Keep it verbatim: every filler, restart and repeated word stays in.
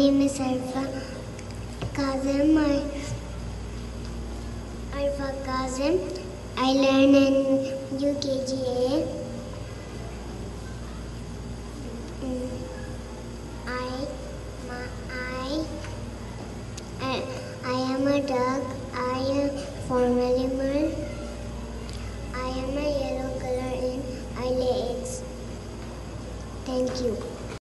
name is Arafa. Kazim, I, Arafa Kazim. I learn in U K G A. Mm. I, my, I, I, I am a duck. I am formal animal. I am a yellow color and I lay eggs. Thank you.